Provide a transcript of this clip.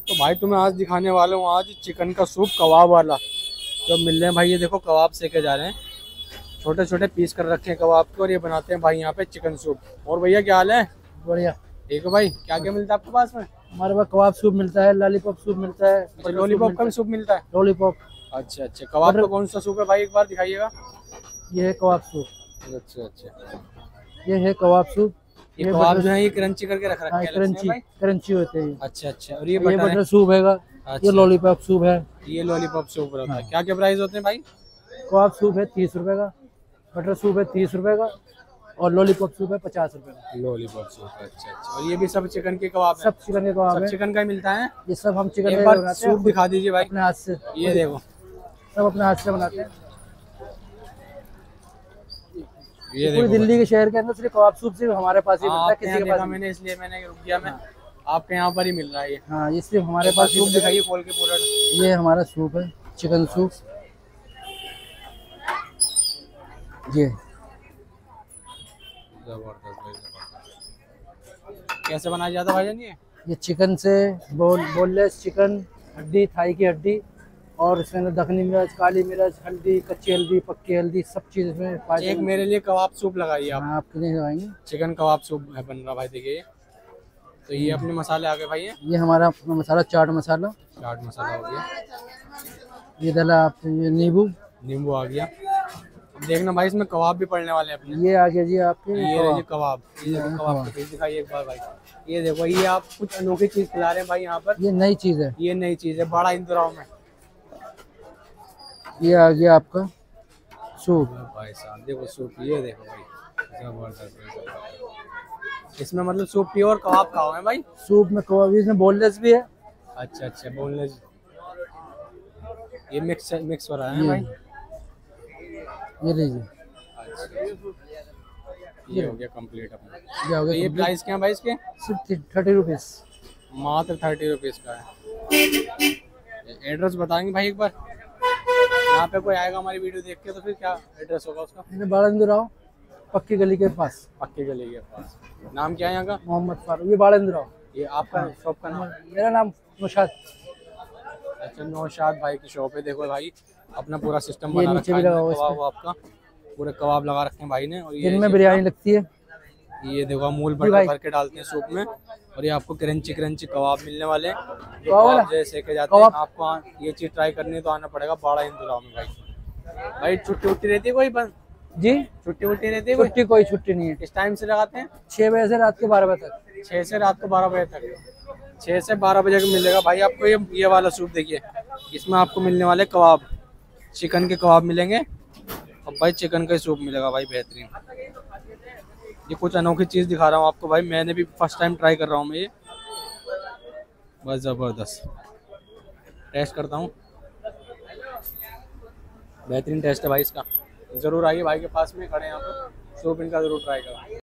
तो भाई तुम्हें आज दिखाने वाला हूँ आज चिकन का सूप कबाब वाला जो मिल रहे हैं भाई। ये देखो कबाब सेके जा रहे हैं, छोटे छोटे पीस कर रखे हैं कबाब के और ये बनाते हैं भाई यहाँ पे चिकन सूप। और भैया क्या हाल है? बढ़िया। ठीक है भाई। क्या क्या मिलता है आपके पास में? हमारे पास कबाब सूप मिलता है, लॉलीपॉप सूप मिलता है, अच्छा, लॉलीपॉप का भी सूप मिलता है? लॉलीपॉप। अच्छा अच्छा, कबाब का कौन सा सूप है भाई, एक बार दिखाइएगा। ये है कबाब सूप। अच्छा अच्छा, ये है कबाब सूप। ये कबाब जो है ये क्रंची करके रख रखे हैं क्रंची भाई। क्रंची होते हैं। अच्छा अच्छा, और ये बटर सूप है। अच्छा, ये लॉलीपॉप सूप है। ये लॉलीपॉप सूप रहता है। क्या क्या प्राइस होते हैं भाई? कबाब सूप है 30 रुपए का, बटर सूप है 30 रुपए का, और लॉलीपॉप सूप है 50 रुपए का। लॉलीपॉप सूप, अच्छा अच्छा। और ये भी सब चिकन के कबाब है? सब चिकन के कबाब सब है। चिकन का ही मिलता है? ये सब हम चिकन एक बार सूप दिखा दीजिए भाई अपने हाथ से। ये देखो, सब अपने हाथ से बनाते हैं। ये पूरी देखो दिल्ली के शहर के अंदर सिर्फ कबाब सूप सिर्फ हमारे पास ही मिलता है, किसी के पास मैंने इसलिए मैंने रुक गया मैं। आपके यहाँ पर ही मिल रहा है ये? हाँ, ये सिर्फ हमारे पास सूप दिखाइए खोल के पूरा। ये हमारा सूप है, चिकन सूप। ये जबरदस्त भाई, जबरदस्त। कैसे बनाया जाता है भाईजान ये चिकन से बोनलेस चिकन, हड्डी, थाई की हड्डी, और इसके अंदर दखनी मिर्च, काली मिर्च, हल्दी, कच्ची हल्दी, पक्की हल्दी, सब चीज़ इसमें पाई। एक मेरे लिए कबाब सूप लगाइए आप। हाँ, आपके लिए लगाएंगे। चिकन कबाब सूप है बन रहा भाई, देखिए। तो ये अपने मसाले आ गए भाई। ये हमारा अपना मसाला, चाट मसाला। चाट मसाला हो गया। ये डाला आप, ये नींबू, नींबू आ गया। अब देखना भाई इसमें कबाब भी पड़ने वाले हैं अपने। ये आ गया जी आपके ये रही कबाब। ये देखो कबाब का पीस दिखाइए एक बार भाई। ये देखो, ये आप कुछ अनोखी चीज खिला रहे हैं भाई यहाँ पर। ये नई चीज़ है। ये नई चीज है, बड़ा इंतजाम में। ये आ गया आपका सूप। भाई साहब देखो सूप, ये देखो भाई, जबरदस्त। इसमें मतलब सूप प्योर कबाब खाओ है भाई? सूप में कबाब, इसमें बोनलेस भी है। अच्छा अच्छा, बोनलेस। ये मिक्स हो रहा है भाई। ये लीजिए। अच्छा, ये हो गया कंप्लीट अपना। ये हो तो गया। ये प्राइस क्या है भाई इसके? सिर्फ 30 रुपीज़। मात्र 30 रुपीज़ का है। एड्रेस बताएंगे भाई एक बार? यहाँ पे कोई आएगा हमारी वीडियो देख के तो फिर क्या एड्रेस होगा उसका? बाड़ेंद्र राव, पक्की गली के पास। पक्की गली के पास। नाम क्या है यहाँ का? मोहम्मद फारूक। ये बाड़ेंद्र राव। ये आपका शॉप का नाम? मेरा नाम नौशाद। अच्छा, नौशाद भाई की शॉप है। देखो भाई अपना पूरा सिस्टम ये बना नीचे रखा भी है। लगा हुआ है कबाब आपका पूरे कबाब लगा रखे हैं भाई ने। और ये इनमें बिरयानी लगती है। ये देखो अमूल बटर भर के डालते हैं सूप में। और ये आपको क्रंची क्रंची कबाब मिलने वाले हैं जो कबाब जैसे के जाते हैं। आपको ये चीज ट्राई करनी है तो आना पड़ेगा बड़ा इंतजाम में भाई। भाई छुट्टी उट्टी रहती है कोई बंद जी? छुट्टी वुट्टी रहती है? छुट्टी कोई छुट्टी नहीं है। किस टाइम से लगाते हैं? 6 बजे से रात के 12 बजे तक। 6 से रात को 12 बजे तक। 6 से 12 बजे का मिलेगा भाई आपको ये वाला सूप। देखिए इसमें आपको मिलने वाले कबाब, चिकन के कबाब मिलेंगे और भाई चिकन का ही सूप मिलेगा भाई, बेहतरीन। ये कुछ अनोखी चीज़ दिखा रहा हूँ आपको भाई, मैंने भी फर्स्ट टाइम ट्राई कर रहा हूँ मैं ये। बस ज़बरदस्त टेस्ट करता हूँ, बेहतरीन टेस्ट है भाई इसका। ज़रूर आइए भाई के पास में खड़े हैं यहाँ पर, सूप इनका ज़रूर ट्राई करें।